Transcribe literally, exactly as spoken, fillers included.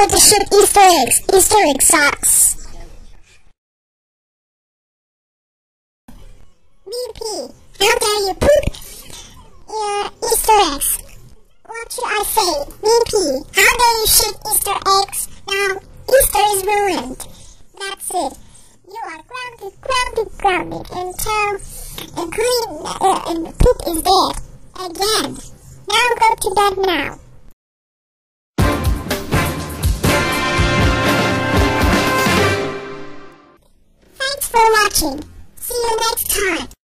going to ship Easter eggs. Easter egg socks. Mean P, how dare you poop your Easter eggs? What should I say? Mean P, how dare you ship Easter eggs? Now, Easter is ruined. That's it. You are grounded, grounded, grounded until the green uh, and poop is dead. Again. Now go to bed now. Thanks for watching. See you next time.